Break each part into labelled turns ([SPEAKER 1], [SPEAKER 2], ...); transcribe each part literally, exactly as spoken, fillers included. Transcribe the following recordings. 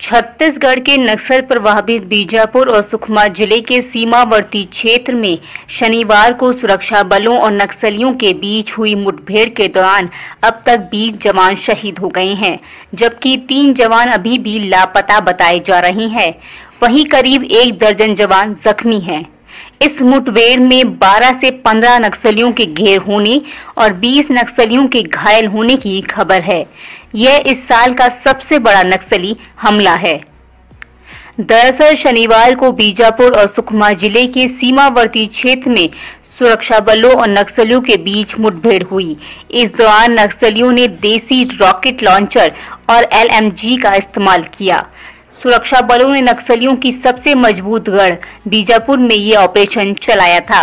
[SPEAKER 1] छत्तीसगढ़ के नक्सल प्रभावित बीजापुर और सुकमा जिले के सीमावर्ती क्षेत्र में शनिवार को सुरक्षा बलों और नक्सलियों के बीच हुई मुठभेड़ के दौरान अब तक बीस जवान शहीद हो गए हैं, जबकि तीन जवान अभी भी लापता बताए जा रहे हैं। वहीं करीब एक दर्जन जवान जख्मी हैं। इस मुठभेड़ में बारह से पंद्रह नक्सलियों के घेर होने और बीस नक्सलियों के घायल होने की खबर है। यह इस साल का सबसे बड़ा नक्सली हमला है। दरअसल शनिवार को बीजापुर और सुकमा जिले के सीमावर्ती क्षेत्र में सुरक्षा बलों और नक्सलियों के बीच मुठभेड़ हुई। इस दौरान नक्सलियों ने देसी रॉकेट लॉन्चर और एल एम जी का इस्तेमाल किया। सुरक्षा बलों ने नक्सलियों की सबसे मजबूत गढ़ बीजापुर में ये ऑपरेशन चलाया था।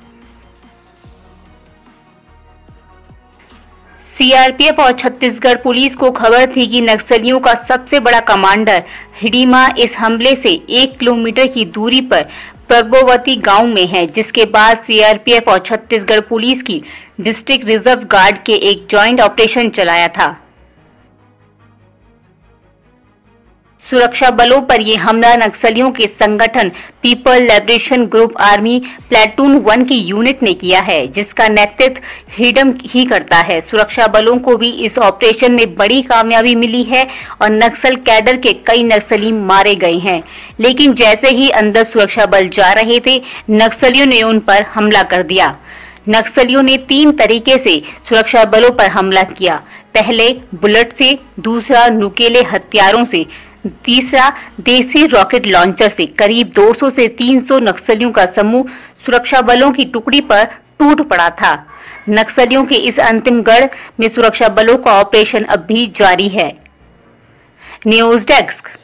[SPEAKER 1] सी आर पी एफ और छत्तीसगढ़ पुलिस को खबर थी कि नक्सलियों का सबसे बड़ा कमांडर हिडिमा इस हमले से एक किलोमीटर की दूरी पर प्रभोवती गांव में है, जिसके बाद सी आर पी एफ और छत्तीसगढ़ पुलिस की डिस्ट्रिक्ट रिजर्व गार्ड के एक जॉइंट ऑपरेशन चलाया था। सुरक्षा बलों पर यह हमला नक्सलियों के संगठन people liberation group army platoon one की यूनिट ने किया है, जिसका नेतृत्व हिडम ही करता है। सुरक्षा बलों को भी इस ऑपरेशन में बड़ी कामयाबी मिली है और नक्सल कैडर के कई नक्सली मारे गए हैं, लेकिन जैसे ही अंदर सुरक्षा बल जा रहे थे, नक्सलियों ने उन पर हमला कर दिया। नक्सलियों ने तीन तरीके से सुरक्षा बलों पर हमला किया। पहले बुलेट से, दूसरा नुकीले हथियारों से, तीसरा देसी रॉकेट लॉन्चर से। करीब दो सौ से तीन सौ नक्सलियों का समूह सुरक्षा बलों की टुकड़ी पर टूट पड़ा था। नक्सलियों के इस अंतिम गढ़ में सुरक्षा बलों का ऑपरेशन अब भी जारी है। News desk.